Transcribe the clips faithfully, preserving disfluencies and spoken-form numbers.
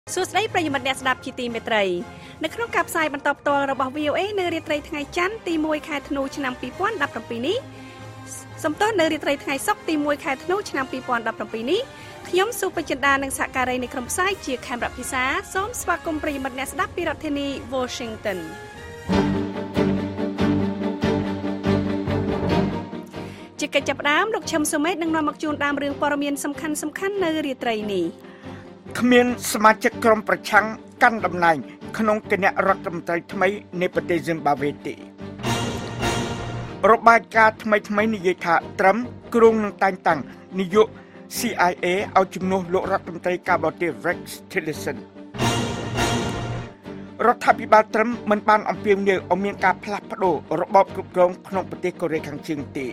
សួស្តីប្រិយមិត្តអ្នកស្ដាប់ជាទីមេត្រីនៅក្នុងការផ្សាយបន្តផ្ទាល់របស់ វី អូ เอ នៅរាត្រីថ្ងៃច័ន្ទទីមួយខែធ្នូឆ្នាំពីរពាន់ដប់ប្រាំពីរនេះសំទោសនៅរាត្រីថ្ងៃសុក្រទីមួយខែធ្នូឆ្នាំពីរពាន់ដប់ប្រាំពីរនេះខ្ញុំសុបចិន្តានិងសហការីនៃក្រុមផ្សាយជាខេមរៈភិសាសូមស្វាគមន៍ប្រិយមិត្តអ្នកស្ដាប់ពីរដ្ឋធានី Washington ជាកិច្ចចាប់ផ្ដើមលោកឈឹមសុមេតនឹងនាំមកជូនដើមរឿងព័ត៌មានសំខាន់សំខាន់នៅរាត្រីនេះគ្មានសមាជិកក្រុមប្រឆាំងកាន់តំណែងក្នុងគណៈរដ្ឋមន្ត្រីថ្មីនៃប្រទេស Zimbabwe ទេរបាយការណ៍ថ្មីថ្មីនិយាយថាត្រឹមគ្រងនឹងតែងតាំងនាយក ซี ไอ เอ ឲ្យជំនួសលោករដ្ឋមន្ត្រីការបរទេស Rex Tillerson រដ្ឋាភិបាលត្រឹមមិនបានអំពាវនាវឲ្យមានការផ្លាស់ប្ដូររបបគ្រប់គ្រងក្នុងប្រទេសកូរ៉េខាងជើងទេ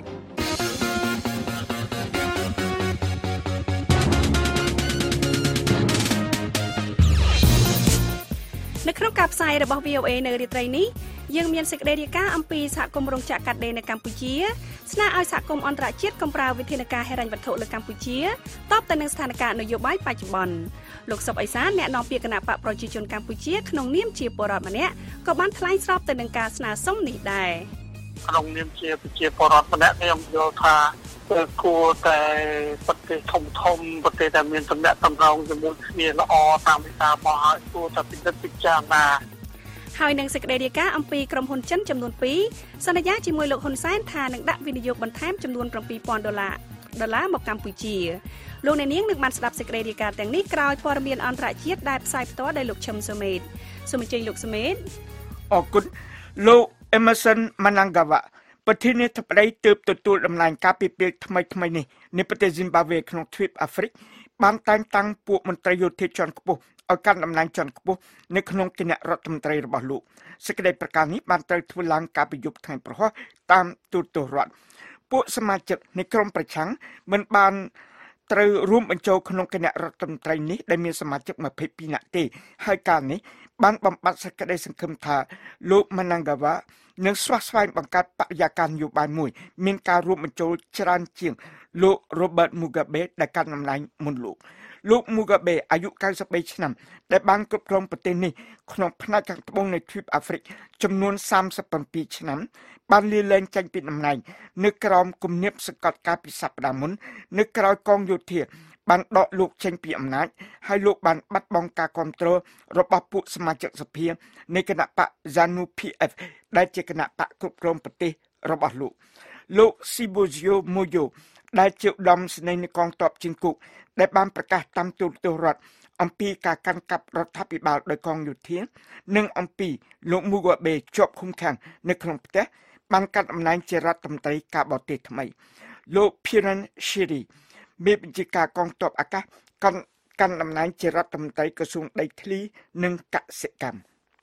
នៅក្នុងការផ្សាយរបស់ វី អូ เอ នៅរាត្រីនេះយើងមានសេចក្តីរាយការណ៍អំពីសហគមន៍រោងចក្រកាត់ដេរនៅកម្ពុជាស្នើឲ្យសហគមន៍អន្តរជាតិកុំប្រើវិធានការហិរញ្ញវត្ថុលើកម្ពុជាតបទៅនឹងស្ថានភាពនយោបាយបច្ចុប្បន្នលោកសុកអេសានអ្នកនាំពាក្យគណៈបកប្រជាជនកម្ពុជាក្នុងនាមជាពលរដ្ឋម្នាក់ក៏បានថ្លែងស្របទៅនឹងការស្នើសុំនេះដែរក្នុងនាមជាប្រជាពលរដ្ឋម្នាក់ខ្ញុំយល់ថាគួរតែប្រទេសធំធំប្រទេសដែលមានតំណែងតំណងជាមួយគ្នាល្អតាមវិសារបស់ហើយគួរតែពិនិត្យពិចារណាហើយនឹងសេចក្តីរាយការណ៍អំពីក្រុមហ៊ុនចិនចំនួនពីរសន្យាជាមួយលោកហ៊ុនសែនថានឹងដាក់វិនិយោគបន្ថែមចំនួនប្រាំពីរពាន់ដុល្លារដុល្លារមកកម្ពុជាលោកអ្នកនាងនឹងបានស្ដាប់សេចក្តីរាយការណ៍ទាំងនេះក្រោយព័ត៌មានអន្តរជាតិដែលផ្សាយផ្ទាល់ដោយលោកឈឹមសុមេតសូមអញ្ជើញលោកសុមេតអរគុណលោក Emerson Mnangagwaប្រធានាធិបតីទើបទទួលដំណែងការពីពេលថ្មីថ្មីនេះនៃប្រទេស Zimbabwe ក្នុងទ្វីបអាហ្វ្រិកបានតែងតាំងពួកមន្ត្រីយោធាជាន់ខ្ពស់ឲ្យកាន់តំណែងជាន់ខ្ពស់នៅក្នុងគណៈរដ្ឋមន្ត្រីរបស់លោកសេចក្តីប្រកាសនេះបានត្រូវធ្វើឡើងកាលពីយប់ថ្ងៃប្រហោះតាមទូរទស្សន៍រដ្ឋពួកសមាជិកនៃក្រុមប្រឆាំងមិនបានត្រូវរួមបញ្ចូលក្នុងគណៈរដ្ឋមន្ត្រីនេះដែលមានសមាជិកម្ភៃពីរនាក់ទេហើយការនេះបានបំបត្តិសេចក្តីសង្ឃឹមថាលោក Mnangagwa នឹងស្វះស្វែងបង្កើតបរិយាកាសនយោបាយមួយមានការរួមបញ្ចូលច្រើនជាងលោក Robert Mugabe ដែលកាន់តំណែងមុនលោកលោក Mugabe អាយុកៅសិបបីឆ្នាំដែលបានគ្រប់គ្រងប្រទេសនេះក្នុងផ្នែកខាងត្បូងនៃទ្វីបអាហ្វ្រិកចំនួនសាមសិប៧ឆ្នាំបានលាលែងចេញពីតំណែងនៅក្រោមគំនាបសង្កត់ការពីសប្តាហ៍មុននៅក្រៅកងយោធាបានដកលោកចេញពីអំណាចហើយលោកបានបាត់បង់ការគ្រប់គ្រងរបស់ពួកសមាជិកសភានៃគណៈបក ZANU พี เอฟ ដែលជាគណៈបកគ្រប់គ្រងប្រទេសរបស់លោកលោក Sibozio Moyo ដែលជាឧត្តមសេនីយ៍នៃកងទ័ពជើងគោកដែលបានប្រកាសតាមទូរទស្សន៍រដ្ឋអំពីការកាន់កាប់រដ្ឋាភិបាលដោយកងយោធានិងអំពីលោក Mugabe ជាប់ឃុំឃាំងនៅក្នុងផ្ទះបានកាត់តំណែងជារដ្ឋមន្ត្រីការបរទេសថ្មីលោក Piran Shiri មេបញ្ជាការកងទ័ពអាកាសកាន់កាន់តំណែងជារដ្ឋមន្ត្រីក្រសួងដីធ្លីនិងកសិកម្ម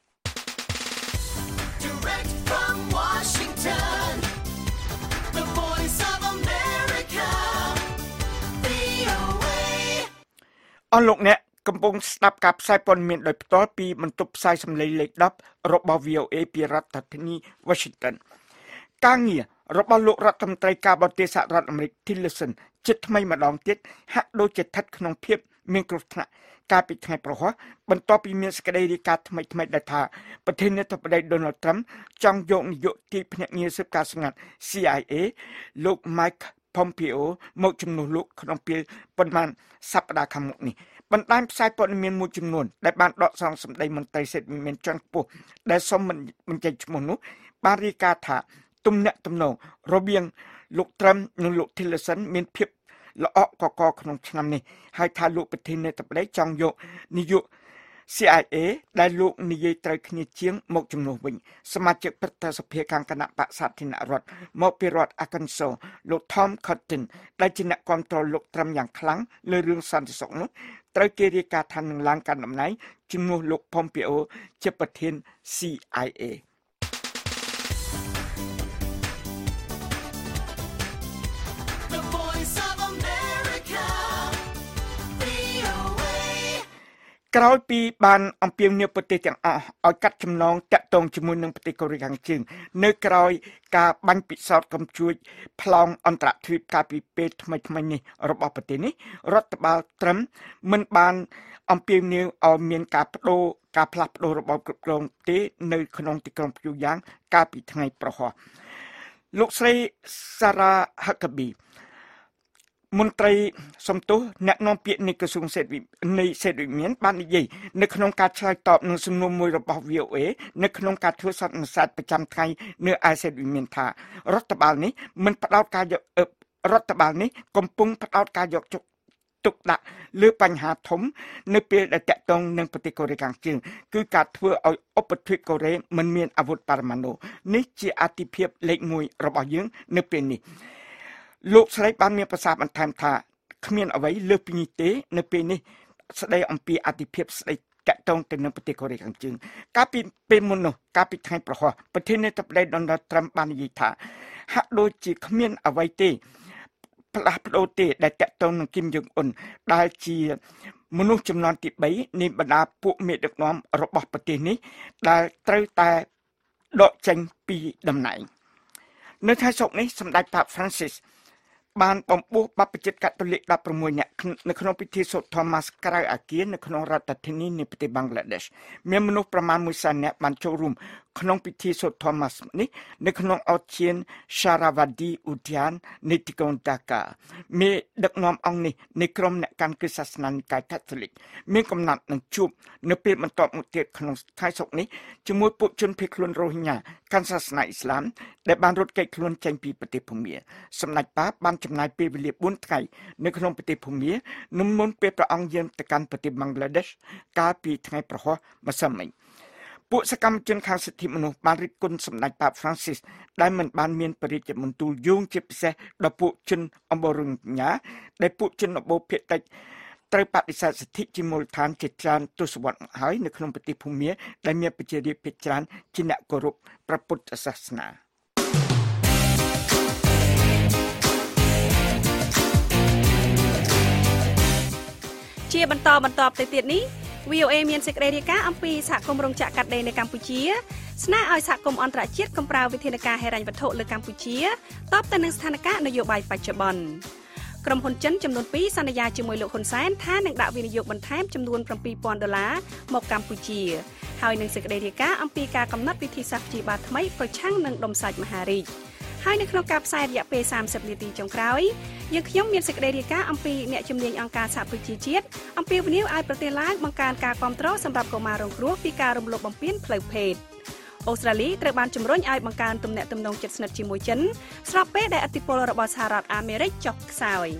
អស់លោកអ្នកកំពុងស្ដាប់ការផ្សាយព័ត៌មានដោយផ្ទាល់ពីបន្ទប់ផ្សាយសម្លេងលេខដប់របស់ វី អូ เอ ពីរដ្ឋធានី Washington ការងាររបស់លោករដ្ឋមន្ត្រីការបរទេសសហរដ្ឋអាមេរិក Tillerson ជិតថ្មីម្ដងទៀតហាក់ដូចជាស្ថិតក្នុងភាពមានគ្រោះថ្នាក់កាលពីថ្ងៃប្រហោះបន្ទាប់ពីមានសេចក្តីរាយការណ៍ថ្មីថ្មីដែលថាប្រធានាធិបតី Donald Trump ចង់យកនាយកទីភ្នាក់ងារស៊ើបការសម្ងាត់ ซี ไอ เอ លោក Mike Pompeo មកជំនួសលោកក្នុងពេលប៉ុន្មានសប្តាហ៍ខាងមុខនេះបណ្ដាញផ្សាយព័ត៌មានមួយចំនួនដែលបានដកស្រង់សម្ដីមន្ត្រីសិទ្ធិមានជាន់ខ្ពស់ដែលសូមមិនបញ្ចេញឈ្មោះនោះបានរាយការណ៍ថាទំនាក់ទំនងរវាងលោក Trump និងលោក Tillerson មានភាពល្អក់កកក្នុងឆ្នាំនេះហើយថាលោកប្រធានាធិបតីចង់យកនាយក ซี ไอ เอ ដែលលោកនិយាយត្រូវគ្នាជាងមកជំនួសវិញសមាជិកព្រឹទ្ធសភាខាងគណៈបក្សសាធារណរដ្ឋមកពីរដ្ឋ Arkansas លោក Tom Cotton ដែលជាអ្នកគ្រប់គ្រងលោក Trump យ៉ាងខ្លាំងលើរឿងសន្តិសុខនោះត្រូវគេរាយការណ៍ថានឹងឡើងកាន់តំណែងជំនួសលោក Pompeo ជាប្រធាន ซี ไอ เอក្រោយពីបានអំពាវនាវប្រទេសទាំងអស់ឲ្យកាត់ចំណងតាក់ទងជាមួយនឹងប្រទេសកូរ៉េខាងជើងនៅក្រោយការបាញ់ពិសោធន៍កំជួចប្លង់អន្តរទ្វីបកាលពីពេលថ្មីៗនេះរបស់ប្រទេសនេះរដ្ឋបាលត្រឹមមិនបានអំពាវនាវឲ្យមានការបដូរការផ្លាស់ប្ដូររបបគ្រប់គ្រងទេនៅក្នុងទីក្រុងព្យុយ៉ាងកាលពីថ្ងៃប្រហោះលោកស្រីសារ៉ាហាកាប៊ីមន្ត្រីសំទោសអ្នកនាំពាក្យនៃក្រសួងសេដ្ឋកិច្ចនៃសេដ្ឋវិមានបាននិយាយនៅក្នុងការឆ្លើយតបនឹងសំណួរមួយរបស់ វី អូ អេ នៅក្នុងការធ្វើសន្និសីទប្រចាំថ្ងៃនៅឯសេដ្ឋវិមានថារដ្ឋបាលនេះមិនផ្ដោតការយករដ្ឋបាលនេះកំពុងផ្ដោតការយកជុកទុកដាក់លើបញ្ហាធំនៅពេលដែលតាក់ទងនឹងប្រទេសកូរ៉េខាងជើងគឺការធ្វើឲ្យឧបទ្វីបកូរ៉េមិនមានអាវុធបរមាណុនេះជាអាទិភាពលេខមួយរបស់យើងនៅពេលនេះលោកស្រីបានមានប្រសាសន៍បន្ថែមថាគ្មានអ្វីលើសពីនេះទេនៅពេលនេះស្ដីអំពីអាទិភាពស្ដីតាក់ទងទៅនឹងប្រទេសកូរ៉េខាងជើងកាលពីពេលមុននោះកាលពីថ្ងៃប្រហោះប្រធានាធិបតី Donald Trump បាននិយាយថាហាក់ដូចជាគ្មានអ្វីទេផ្លាស់ប្ដូរទេដែលតាក់ទងនឹងគីមយ៉ុងអ៊ុនដែលជាមនុស្សចំនួនទីបីនៃបរ្យាពួកមេដឹកនាំរបស់ប្រទេសនេះដែលត្រូវតែដកចេញពីតំណែងនៅថ្ងៃសុក្រនេះសម្ដេចប៉ាប់ Francis បានបំពោះបព្វជិតកាតូលិកដប់ប្រាំមួយនាក់នៅក្នុងពិធីសូត្រ Thomas ក្រៅអាគារនៅក្នុងរដ្ឋធានីនៃប្រទេសបង់ក្លាដេសមានមនុស្សប្រមាណមួយសែននាក់បានចូលរួមក្នុងពិធីសូត្រ Thomas នេះនៅក្នុងអធិយាន Sharavadi Udyan នៃទីក្រុង Dhaka មេដឹកនាំអង្គនេះនៃក្រុមអ្នកកាន់គ្រឹះសាសនានិកាយកាតូលិកមានកំណត់នឹងជួបនៅពេលបន្ទាប់មកទៀតក្នុងថ្ងៃសុក្រនេះជាមួយពួកជនភៀសខ្លួនរ៉ូហីញ៉ាកាន់សាសនាអ៊ីស្លាមដែលបានរត់គេចខ្លួនចេញពីប្រទេសភូមាសម្ដេចប៉ាបានចំណាយពេលវេលាបួនថ្ងៃនៅក្នុងប្រទេសភូមាមុនមុនពេលព្រះអង្គយាងទៅកាន់ប្រទេសបង់ក្លាដេសកាលពីថ្ងៃប្រហោះម្សិលមិញពួកសកម្មជនខាងសិទ្ធិមនុស្សបានរិះគន់សម្ដេចប៉ាប់ Francis ដែលមិនបានមានបរិយាមន្ទូលយោងជាពិសេសដល់ពួកជនអម្បូរញ៉ាដែលពួកជនអម្បូរភាគតិចត្រូវបដិសេធសិទ្ធិជាមូលដ្ឋានជាច្រើនទសវត្សរ៍មកហើយនៅក្នុងប្រទេសភូមាដែលមានប្រជារាស្ត្រភាគច្រើនជាអ្នកគោរពព្រះពុទ្ធសាសនាជាបន្តបន្តទៅទៀតនេះ វី អូ អេ មានសេចក្តីរាយការណ៍អំពីសហគមន៍រោងចក្រកាត់ដេរនៅកម្ពុជាស្នើឲ្យសហគមន៍អន្តរជាតិកំប្រើវិធានការហិរញ្ញវត្ថុលើកម្ពុជាតបទៅនឹងស្ថានភាពនយោបាយបច្ចុប្បន្នក្រុមហ៊ុនចិនចំនួនពីរសន្យាជាមួយលោកហ៊ុនសែនថានឹងដាក់វិនិយោគបន្ថែមចំនួនbảyពាន់ដុល្លារមកកម្ពុជាហើយនឹងសេចក្តីរាយការណ៍អំពីការកំណត់វិធីសាស្ត្រព្យាបាលថ្មីប្រឆាំងនឹងដុំសាច់មហារីកហើយនៅក្នុងការផ្សាយរយៈពេលសាមសិបនាទីចុងក្រោយយើងខ្ញុំមានសេចក្តីរាយការណ៍អំពីអ្នកជំនាញអង្គការសហប្រជាជាតិអំពីវិនិយោគឲ្យប្រទេសឡាវបង្កើនការគាំទ្រសម្រាប់កុមាររងគ្រោះពីការរំលោភបំពានផ្លូវភេទអូស្ត្រាលីត្រូវបានជំរុញឲ្យបង្កើនទំនាក់ទំនងជិតស្និទ្ធជាមួយចិនស្របពេលដែលឥទ្ធិពលរបស់សហរដ្ឋអាមេរិកចុះខ្សោយ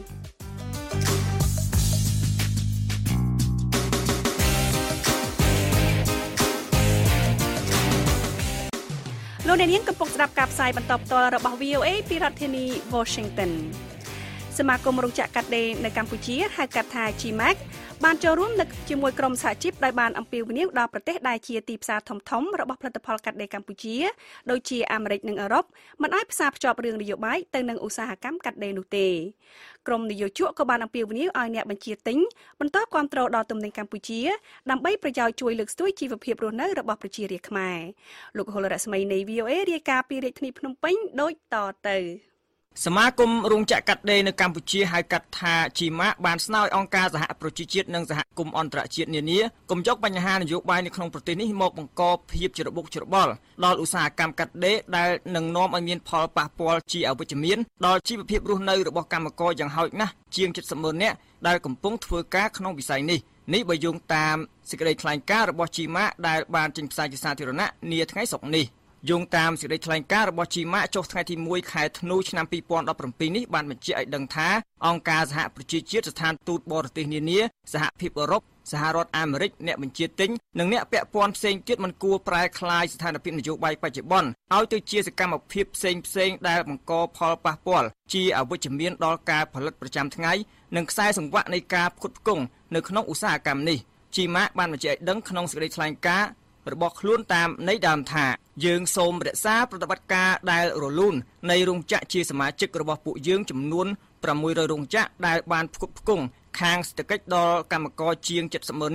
លោកអ្នកនាងកំពុងស្ដាប់ការផ្សាយបន្តផ្ទាល់របស់ វី អូ អេ ពីរដ្ឋធានី Washington សមាគមរោងចក្រកាត់ដេរនៅកម្ពុជាហៅកាត់ថា ជី ម៉ាក់ បានចូលរួមនៅជាមួយក្រុមសហជីពដោយបានអំពាវនាវដល់ប្រទេសដែលជាទីផ្សារធំៗរបស់ផលិតផលកាត់ដេរកម្ពុជាដូចជាអាមេរិកនិងអឺរ៉ុបមិនអាចផ្សារភ្ជាប់រឿងនយោបាយទៅនឹងឧស្សាហកម្មកាត់ដេរនោះទេក្រុមនយោជកក៏បានអំពាវនាវឲ្យអ្នកបញ្ជាទិញបន្តគាំទ្រដល់ទំនិញកម្ពុជាដើម្បីប្រយោជន៍ជួយលើកស្ទួយជីវភាពរស់នៅរបស់ប្រជារាស្ត្រខ្មែរលោកហុលរស្មីនៃ វី អូ អេ រាយការណ៍ពីរាជធានីភ្នំពេញដូចតទៅសមាគមរោងចក្រកាត់ដេរនៅកម្ពុជាហៅកាត់ថា ជី ម៉ាក់ បានស្នើឲ្យអង្គការសហប្រជាជាតិនិងសហគមន៍អន្តរជាតិនានាកុំយកបញ្ហានយោបាយនៅក្នុងប្រទេសនេះមកបង្កភាពច្របូកច្របល់ដល់ឧស្សាហកម្មកាត់ដេរដែលនឹងនាំឲ្យមានផលប៉ះពាល់ជាអវិជ្ជមានដល់ជីវភាពរស់នៅរបស់កម្មករយ៉ាងហោចណាស់ជាង칠십ម៉ឺននាក់ដែលកំពុងធ្វើការក្នុងវិស័យនេះនេះបើយោងតាមសេចក្តីថ្លែងការណ៍របស់ ជី ម៉ាក់ ដែលបានចេញផ្សាយជាសាធារណៈនាថ្ងៃសុក្រនេះយោងតាមសេចក្តីថ្លែងការណ៍របស់ ជី ម៉ាក់ ចុះថ្ងៃទីមួយខែធ្នូឆ្នាំពីរពាន់ដប់ប្រាំពីរនេះបានបញ្ជាក់ឲ្យដឹងថាអង្គការសហប្រជាជាតិស្ថានទូតបរទេសនានាសហភាពអឺរ៉ុបសហរដ្ឋអាមេរិកអ្នកបញ្ជាទិញនិងអ្នកពាក់ព័ន្ធផ្សេងទៀតមិនគួរប្រែក្លាយស្ថានភាពនយោបាយបច្ចុប្បន្នឲ្យទៅជាសកម្មភាពផ្សេងផ្សេងដែលបង្កផលប៉ះពាល់ជាអវិជ្ជមានដល់ការផលិតប្រចាំថ្ងៃនិងខ្សែសង្វាក់នៃការផ្គត់ផ្គង់នៅក្នុងឧស្សាហកម្មនេះ ជី ម៉ាក់ បានបញ្ជាក់ឲ្យដឹងក្នុងសេចក្តីថ្លែងការណ៍របស់ខ្លួនតាមន័យដើមថាយើងសូមរក្សាប្រតិបត្តិការដែលរលូននៃរោងចក្រជាសមាជិករបស់ពួកយើងចំនួនប្រាំមួយរយរោងចក្រដែលបានផ្គត់ផ្គង់ខាងសេដ្ឋកិច្ចដល់កម្មករជាង칠십ម៉ឺននាក់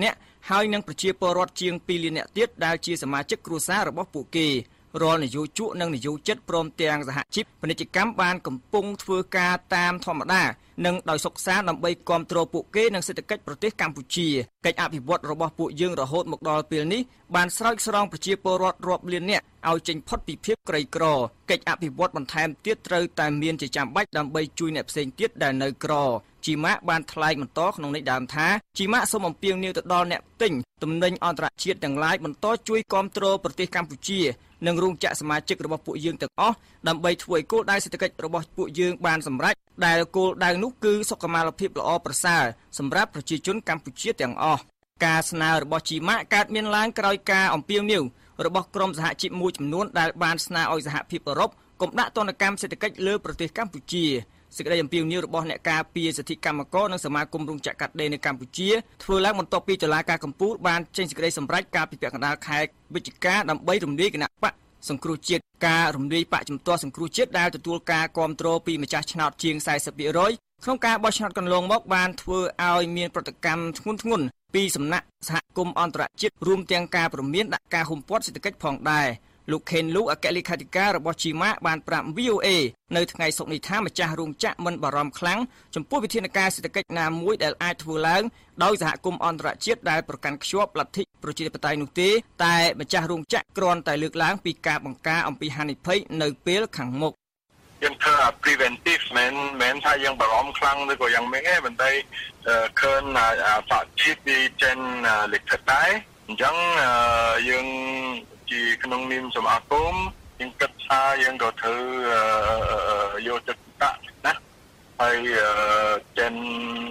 ហើយនឹងប្រជាពលរដ្ឋជាងពីរលាននាក់ទៀតដែលជាសមាជិកគ្រួសាររបស់ពួកគេរាល់នយោជកនិងនយោជិតព្រមទាំងសហជីពពាណិជ្ជកម្មបានកំពុងធ្វើការតាមធម្មតានិងដោយសុខសាន្តដើម្បីគាំទ្រពួកគេនិងសេដ្ឋកិច្ចប្រទេសកម្ពុជាកិច្ចអភិវឌ្ឍរបស់ពួកយើងរហូតមកដល់ពេលនេះបានស្រោចស្រង់ប្រជាពលរដ្ឋរាប់លាននាក់ឲ្យចេញផុតពីភាពក្រីក្រកិច្ចអភិវឌ្ឍបន្ថែមទៀតត្រូវតែមានជាចាំបាច់ដើម្បីជួយអ្នកផ្សេងទៀតដែលនៅក្រជីម៉ាក់បានថ្លែងបន្តក្នុងន័យដើមថាជីម៉ាក់សូមអំពាវនាវទៅដល់អ្នកទិញទំនិញអន្តរជាតិទាំងឡាយបន្តជួយគាំទ្រប្រទេសកម្ពុជានិងរោងចក្រសមាជិករបស់ពួកយើងទាំងអស់ដើម្បីធ្វើឲ្យគោលដៅសេដ្ឋកិច្ចរបស់ពួកយើងបានសម្រេចដែលគោលដៅនោះគឺសុខុមាលភាពល្អប្រសើរសម្រាប់ប្រជាជនកម្ពុជាទាំងអស់ការស្នើរបស់ជីម៉ាក់កើតមានឡើងក្រោយការអំពាវនាវរបស់ក្រុមសហជីពមួយចំនួនដែលបានស្នើឲ្យសហភាពអឺរ៉ុបកុំដាក់ទណ្ឌកម្មសេដ្ឋកិច្ចលើប្រទេសកម្ពុជាសេចក្តីអំពាវនាវរបស់អ្នកការពារសិទ្ធិកម្មករនិងសមាគមរោងចក្រកាត់ដេរនៅកម្ពុជាធ្វើឡើងបន្ទាប់ពីតុលាការកំពូលបានចេញសេចក្តីសម្រេចកាលពីពាក់កណ្ដាលខែវិច្ឆិកាដើម្បីរំលាយគណៈបកសង្គ្រោះជាតិការរំលាយបកជំទាស់សង្គ្រោះជាតិដែលទទួលការគាំទ្រពីម្ចាស់ឆ្នោតជាង สี่สิบ%ក្នុងការបោះឆ្នោតកន្លងមកបានធ្វើឲ្យមានប្រតិកម្មធ្ងន់ធ្ងរពីសំណាក់សហគមន៍អន្តរជាតិរួមទាំងការព្រមានដាក់ការហុំព័ទ្ធសេដ្ឋកិច្ចផងដែរលោកខេនលូអគ្គលេខាធិការរបស់ជីម៉ាបានប្រាប់ វី អូ เอ នៅថ្ងៃសុក្រនេះថាម្ចាស់រោងចក្រមិនបារម្ភខ្លាំងចំពោះវិធានការសេដ្ឋកិច្ចណាមួយដែលអាចធ្វើឡើងដោយសហគមន៍អន្តរជាតិដែលប្រកាន់ខ្ជាប់លទ្ធិប្រជាធិបតេយ្យនោះទេតែម្ចាស់រោងចក្រគ្រាន់តែលើកឡើងពីការបង្ការអំពីហានិភ័យនៅពេលខាងមុខយើងធ្វើ preventive មិនមែនថាយើងបារម្ភខ្លាំងឬក៏យ៉ាងម៉េចទេប៉ុន្តែឃើញសហជីពពីចិនលិខិតដែរអញ្ចឹងយើងជាក្នុងនាមសមាគមយើងគិតថាយើងក៏ត្រូវយកចិត្តទុកដាក់ណាហើយចិន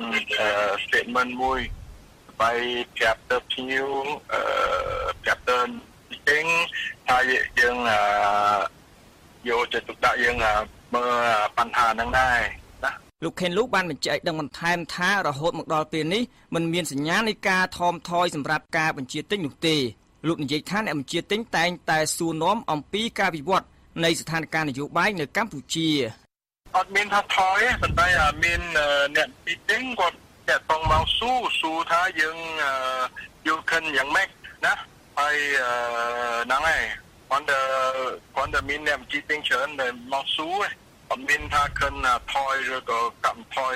statement មួយไปប្រាប់ទៅភ្ញៀវប្រាប់ទៅទីងថាយើងយកចិត្តទុកដាក់យើងមើលបញ្ហាហ្នឹងដែរណាលោកខេនលូបានបញ្ជាក់ឲ្យដឹងបន្ថែមថារហូតមកដល់ពេលនេះមិនមានសញ្ញានៃការថមថយសម្រាប់ការបញ្ជាទិញនោះទេលោកនិយាយថាអ្នកបញ្ជាទិញតែងតែសួរនាំអំពីការវិវត្តនៃស្ថានភាពនយោបាយនៅកម្ពុជាអត់មានថាថយទេប៉ុន្តែមានអ្នកទីទិញគាត់តែតង់មកស៊ូស៊ូថាយើងយកខិនយ៉ាងម៉េចណាហើយហ្នឹងហើយគាត់គាត់មានអ្នកបញ្ជាទិញច្រើនដែលមកស៊ូអត់មានថាខិនថយឬក៏កម្មថយ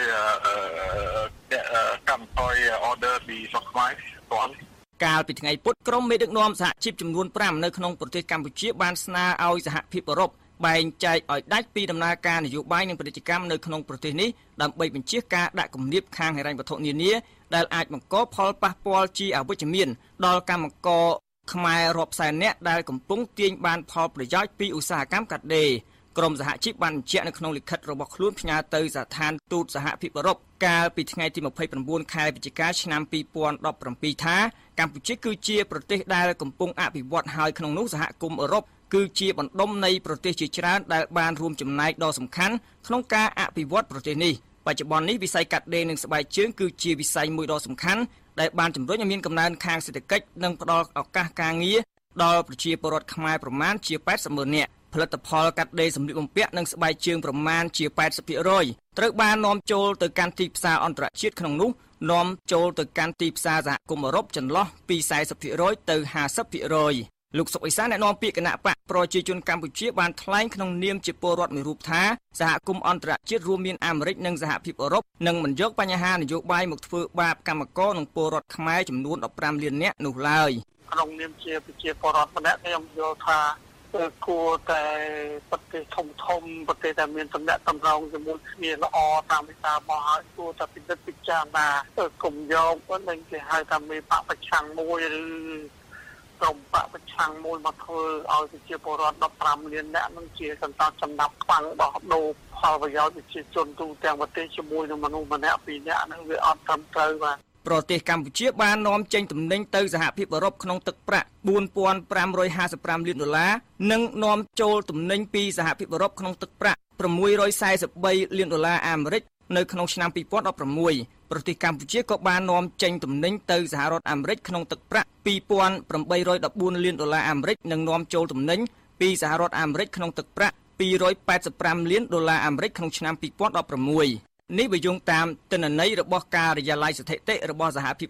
កម្មថយ order ពីស្រុកខ្មែរគាត់កាលពីថ្ងៃពុធក្រុមមេដឹកនាំសហជីពចំនួនប្រាំនៅក្នុងប្រទេសកម្ពុជាបានស្នើឲ្យសហភាពអឺរ៉ុបបែងចែកឲ្យដាច់ពីដំណើរការនយោបាយនិងពាណិជ្ជកម្មនៅក្នុងប្រទេសនេះដើម្បីបញ្ជាការដាក់គំនាបខាងហិរញ្ញវត្ថុនានាដែលអាចបង្កផលប៉ះពាល់ជាអវិជ្ជមានដល់កម្មករខ្មែររាប់សែននាក់ដែលកំពុងទាញបានផលប្រយោជន៍ពីឧស្សាហកម្មកាត់ដេរក្រុមសហជីពបានបញ្ជាក់នៅក្នុងលិខិតរបស់ខ្លួនផ្ញើទៅស្ថានទូតសហភាពអឺរ៉ុបកាលពីថ្ងៃទីម្ភៃប្រាំខែវិច្ឆិកាឆ្នាំពីរពាន់ដប់ប្រាំពីរថាកម្ពុជាគឺជាប្រទេសដែលកំពុងអភិវឌ្ឍហើយក្នុងនោះសហគមន៍អឺរ៉ុបគឺជាបណ្ដុំនៃប្រទេសជាច្រើនដែលបានរួមចំណែកដ៏សំខាន់ក្នុងការអភិវឌ្ឍប្រទេសនេះបច្ចុប្បន្ននេះវិស័យកាត់ដេរនិងស្បែកជើងគឺជាវិស័យមួយដ៏សំខាន់ដែលបានជំរុញឲ្យមានកំណើនខាងសេដ្ឋកិច្ចនិងផ្ដល់ឱកាសការងារដល់ប្រជាពលរដ្ឋខ្មែរប្រមាណជាแปดสิบម៉ឺននាក់ផលិតផលកាត់ដេរសម្លៀកបំពាក់និងស្បែកជើងប្រមាណជាแปดสิบ%ត្រូវបាននាំចូលទៅកាន់ទីផ្សារអន្តរជាតិក្នុងនោះនាំចូលទៅកាន់ទីផ្សារសហគមន៍អឺរ៉ុបចន្លោះពី สี่สิบ%ទៅ ห้าสิบ%លោកសុកអេសានអ្នកនាំពាក្យគណៈបកប្រជាជនកម្ពុជាបានថ្លែងក្នុងនាមជាពលរដ្ឋមួយរូបថាសហគមន៍អន្តរជាតិរួមមានអាមេរិកនិងសហភាពអឺរ៉ុបនឹងមិនយកបញ្ហានយោបាយមកធ្វើបាបកម្មករនិងពលរដ្ឋខ្មែរចំនួនដប់ប្រាំលាននាក់នោះឡើយក្នុងនាមជាប្រជាពលរដ្ឋម្នាក់ខ្ញុំយល់ថាគួរតែប្រទេសធំធំប្រទេសដែលមានតំណែងតំណងជាមួយគ្នាល្អតាមវិសាមកហើយគួរតែពិនិត្យពិចារណាកុំយកនឹងគេហៅថាមេបកប្រឆាំងមួយឬក្រុមបកប្រឆាំងមួយមកធ្វើឲ្យប្រជាពលរដ្ឋដប់ប្រាំលាននាក់នឹងជាកន្តើចំណាប់ខ្វាំងបោះដូរផលប្រយោជន៍ប្រជាជនទូទាំងប្រទេសជាមួយនឹងមនុស្សម្នាក់ពីរនាក់ហ្នឹងវាអត់ត្រឹមត្រូវបាទប្រទេសកម្ពុជាបាននាំចេញទំនិញទៅសហភាពអឺរ៉ុបក្នុងទឹកប្រាក់ bốn nghìn năm trăm hai mươi lăm លានដុល្លារនិងនាំចូលទំនិញពីសហភាពអឺរ៉ុបក្នុងទឹកប្រាក់ sáu trăm bốn mươi ba លានដុល្លារអាមេរិកនៅក្នុងឆ្នាំពីរពាន់ដប់ប្រាំមួយប្រទេសកម្ពុជាក៏បាននាំចេញទំនិញទៅសហរដ្ឋអាមេរិកក្នុងទឹកប្រាក់ ពីរពាន់ប្រាំបីរយដប់បួន លានដុល្លារអាមេរិកនិងនាំចូលទំនិញពីសហរដ្ឋអាមេរិកក្នុងទឹកប្រាក់ ពីររយแปดสิบห้า លានដុល្លារអាមេរិកក្នុងឆ្នាំពីរពាន់ដប់ប្រាំមួយនេះបើយោងតាមទិន្នន័យរបស់ការិយាល័យស្ថិតិរបស់សហភាពអឺរ៉ុប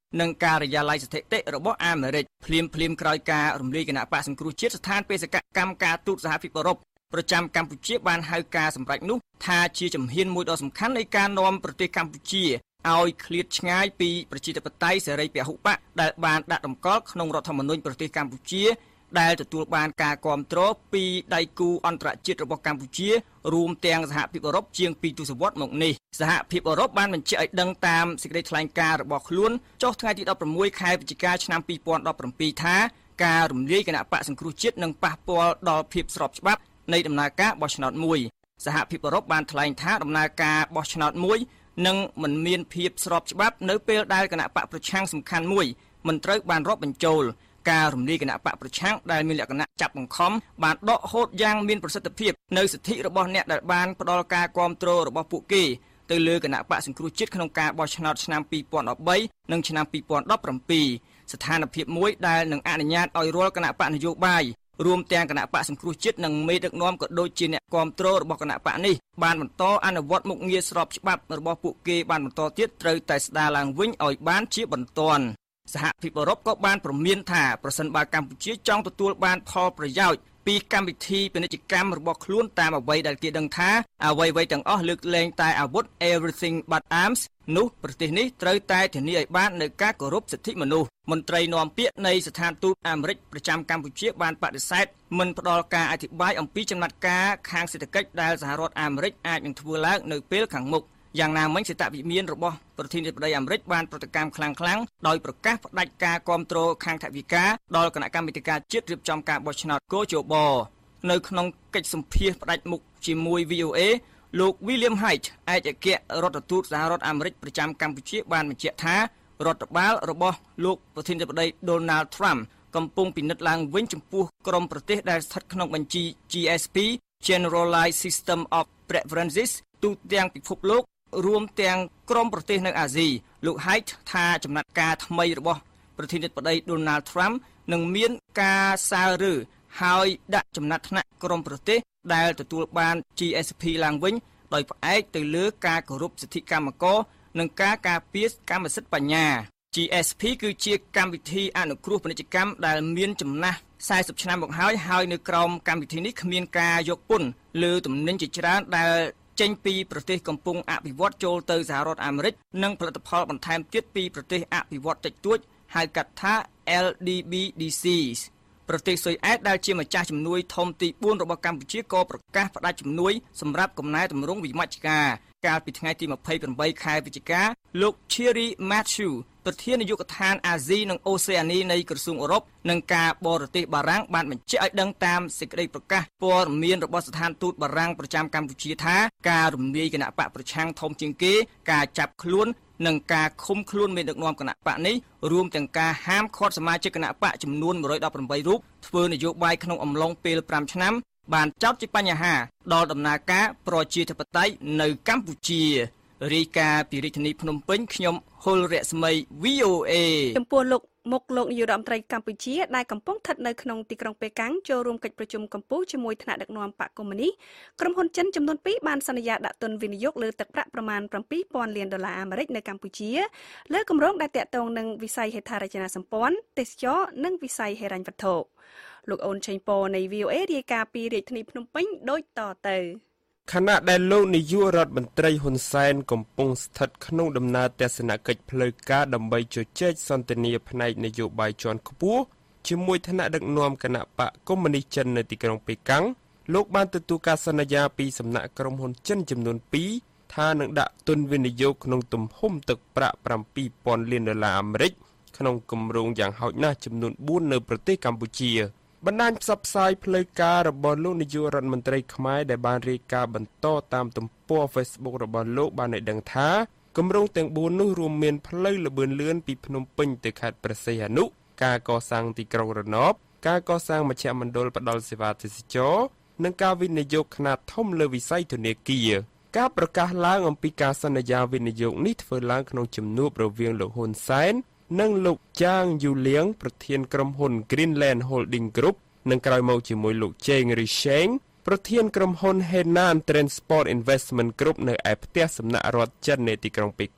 និងការិយាល័យស្ថិតិរបស់អាមេរិកភ្លាមភ្លាមក្រោយការរំលាយគណៈបកសង្គ្រោះជាតិស្ថានបេសកកម្មការទូតសហភាពអឺរ៉ុបប្រចាំកម្ពុជាបានហៅការសម្រេចនោះថាជាជំហានមួយដ៏សំខាន់នៃការនាំប្រទេសកម្ពុជាឲ្យឃ្លាតឆ្ងាយពីប្រជាធិបតេយ្យសេរីពហុបកដែលបានដាក់តម្កល់ក្នុងរដ្ឋធម្មនុញ្ញប្រទេសកម្ពុជាដែលទទួលបានការគាំទ្រពីដៃគូអន្តរជាតិរបស់កម្ពុជារួមទាំងសហភាពអឺរ៉ុបជាងពីរទសវត្សរ៍មកនេះសហភាពអឺរ៉ុបបានបញ្ជាក់ឲ្យដឹងតាមសេចក្តីថ្លែងការណ៍របស់ខ្លួនចុះថ្ងៃទីដប់ប្រាំមួយខែវិច្ឆិកាឆ្នាំពីរពាន់ដប់ប្រាំពីរថាការរំលាយគណៈបកសង្គ្រោះជាតិនឹងប៉ះពាល់ដល់ភាពស្របច្បាប់នៃដំណើរការបោះឆ្នោតមួយសហភាពអឺរ៉ុបបានថ្លែងថាដំណើរការបោះឆ្នោតមួយនឹងមិនមានភាពស្របច្បាប់នៅពេលដែលគណៈបកប្រឆាំងសំខាន់មួយមិនត្រូវបានរាប់បញ្ចូលការរំលាយគណៈបកប្រឆាំងដែលមានលក្ខណៈចាប់បង្ខំបានដកហូតយ៉ាងមានប្រសិទ្ធភាពនៅសិទ្ធិរបស់អ្នកដែលបានផ្ដល់ការគាំទ្ររបស់ពួកគេទៅលើគណៈបកសង្គ្រោះជាតិក្នុងការបោះឆ្នោតឆ្នាំពីរពាន់ដប់បីនិងឆ្នាំពីរពាន់ដប់ប្រាំពីរស្ថានភាពមួយដែលនឹងអនុញ្ញាតឲ្យរាល់គណៈបកនយោបាយរួមទាំងគណៈបកសង្គ្រោះជាតិនិងមេដឹកនាំក៏ដូចជាអ្នកគាំទ្ររបស់គណៈបកនេះបានបន្តអនុវត្តមុខងារស្របច្បាប់របស់ពួកគេបានបន្តទៀតត្រូវតែស្ដារឡើងវិញឲ្យបានជាបន្ទាន់សហភាពអឺរ៉ុបក៏បានព្រមានថាប្រសិនបើកម្ពុជាចង់ទទួលបានផលប្រយោជន៍ពីកម្មវិធីពាណិជ្ជកម្មរបស់ខ្លួនតាមអ្វីដែលគេដឹងថាអ្វីៗទាំងអស់លើកលែងតែអាវុធ everything but arms នោះប្រទេសនេះត្រូវតែធានាឲ្យបាននូវការគោរពសិទ្ធិមនុស្សមន្ត្រីនាំពាក្យនៃស្ថានទូតអាមេរិកប្រចាំកម្ពុជាបានបដិសេធមិនផ្ដល់ការអធិប្បាយអំពីចំណាត់ការខាងសេដ្ឋកិច្ចដែលសហរដ្ឋអាមេរិកអាចនឹងធ្វើឡើងនៅពេលខាងមុខយ៉ាងណាមិញសេតវិមានរបស់ប្រធានាធិបតីអាមេរិកបានប្រតិកម្មខ្លាំងៗដោយប្រកាសផ្តាច់ការគាំទ្រខាងថវិកាដល់គណៈកម្មាធិការជាតិរៀបចំការបោះឆ្នោតកោជបនៅក្នុងកិច្ចសម្ភាសផ្តាច់មុខជាមួយ វី អូ អេ លោក William Haidt ឯកអគ្គរដ្ឋទូតសហរដ្ឋអាមេរិកប្រចាំកម្ពុជាបានបញ្ជាក់ថារដ្ឋបាលរបស់លោកប្រធានាធិបតី Donald Trump កំពុងពិនិត្យឡើងវិញចំពោះក្រុមប្រទេសដែលស្ថិតក្នុងបញ្ជី ជី អេស ពី Generalized System of Preferences ទូទាំងពិភពលោករួមទាំងក្រុមប្រទេសនៅអាស៊ីលោក Haidt ថាចំណាត់ការថ្មីរបស់ប្រធានាធិបតី Donald Trump នឹងមានការសាលឬហើយដាក់ចំណាត់ថ្នាក់ក្រុមប្រទេសដែលទទួលបាន ជី អេស ពី ឡើងវិញដោយផ្អែកទៅលើការគោរពសិទ្ធិកម្មករនិងការការពារកម្មសិទ្ធិបញ្ញា ជី អេស ពី គឺជាកម្មវិធីអនុគ្រោះពាណិជ្ជកម្មដែលមានចំណាស់សែសិបឆ្នាំមកហើយហើយនៅក្រោមកម្មវិធីនេះគ្មានការយកពន្ធលើទំនិញជាច្រើនដែលចេញពីប្រទេសកំពុងអភិវឌ្ឍចូលទៅសហរដ្ឋអាមេរិកនិងផលិតផលបន្ថែមទៀតពីប្រទេសអភិវឌ្ឍតិចតួចហៅកាត់ថា แอล ឌី ប៊ី ឌី ซี ប្រទេសស៊ុយអែតដែលជាម្ចាស់ជំនួយធំទីបួនរបស់កម្ពុជាក៏ប្រកាសផ្តាច់ជំនួយសម្រាប់កំណែតម្រង់វិមជ្ឈការកាលពីថ្ងៃទីម្ភៃប្រាំបីខែវិច្ឆិកាលោក Thierry Matthew ប្រធាននាយកដ្ឋានអាស៊ីនិងអូសេអានីនៃក្រសួងអឺរ៉ុបនិងការបរទេសបារាំងបានបញ្ជាក់ឲ្យដឹងតាមសេចក្តីប្រកាសព័ត៌មានរបស់ស្ថានទូតបារាំងប្រចាំកម្ពុជាថាការរំលាយគណៈបកប្រឆាំងធំជាងគេការចាប់ខ្លួននិងការឃុំខ្លួនមេដឹកនាំគណៈបកនេះរួមទាំងការហាមឃាត់សមាជិកគណៈបកចំនួនមួយរយដប់ប្រាំបីរូបធ្វើនយោបាយក្នុងអំឡុងពេលប្រាំឆ្នាំបានចោទជាបញ្ហាដល់ដំណើរការប្រជាធិបតេយ្យនៅកម្ពុជារាយការណ៍ពីរាជធានីភ្នំពេញខ្ញុំហុលរស្មី វី អូ អេចំពោះលោកមុខលោកនាយករដ្ឋមន្ត្រីកម្ពុជាដែលកំពុងស្ថិតនៅក្នុងទីក្រុងប៉េកាំងចូលរួមកិច្ចប្រជុំកម្ពុជាជាមួយថ្នាក់ដឹកនាំបកកុម្មុយនីសក្រុមហ៊ុនចិនចំនួនពីរបានសន្យាដាក់ទុនវិនិយោគលើទឹកប្រាក់ប្រមាណប្រាំពីរពាន់លានដុល្លារអាមេរិកនៅកម្ពុជាលើគម្រោងដែលទាក់ទងនឹងវិស័យហេដ្ឋារចនាសម្ព័ន្ធទេសចរនិងវិស័យហិរញ្ញវត្ថុលោកអូនឆេងប៉នៃ វី អូ អេ រាយការណ៍ពីរាជធានីភ្នំពេញដូចតទៅខណៈដែលលោកនាយករដ្ឋមន្ត្រីហ៊ុនសែនកំពុងស្ថិតក្នុងដំណើរទស្សនកិច្ចផ្លូវការដើម្បីជជែកសន្ទនាផ្នែកនយោបាយជាន់ខ្ពស់ជាមួយថ្នាក់ដឹកនាំគណៈបកកុម្មុយនីសចិននៅទីក្រុងប៉េកាំងលោកបានទទួលការសន្យាពីសំណាក់ក្រុមហ៊ុនចិនចំនួនពីរថានឹងដាក់ទុនវិនិយោគក្នុងទំហំទឹកប្រាក់ប្រាំពីរពាន់លានដុល្លារអាមេរិកក្នុងគម្រោងយ៉ាងហោចណាស់ចំនួនបួននៅប្រទេសកម្ពុជាបណ្ដាញផ្សព្វផ្សាយផ្លូវការរបស់លោកនាយករដ្ឋមន្ត្រីខ្មែរដែលបានរាយការណ៍បន្តតាមទំព័រ Facebook របស់លោកបានឲ្យដឹងថាគម្រោងទាំងបួននោះរួមមានផ្លូវល្បឿនលឿនពីភ្នំពេញទៅខេត្តព្រះសីហនុការកសាងទីក្រុងរណបការកសាងមជ្ឈមណ្ឌលផ្ដល់សេវាទេសចរនិងការវិនិយោគខ្នាតធំលើវិស័យធនាគារការប្រកាសឡើងអំពីការសន្យាវិនិយោគនេះធ្វើឡើងក្នុងជំនួបរវាងលោកហ៊ុនសែននិងលោកចាងយូលៀងប្រធានក្រុមហ៊ុន Greenland Holding Group និងក្រោយមកជាមួយលោកជេងរីឆេងប្រធានក្រុមហ៊ុន Henan Transport Investment Group នៅឯផ្ទះសំណាក់រដ្ឋចិននៅទីក្រុងប៉េកាំង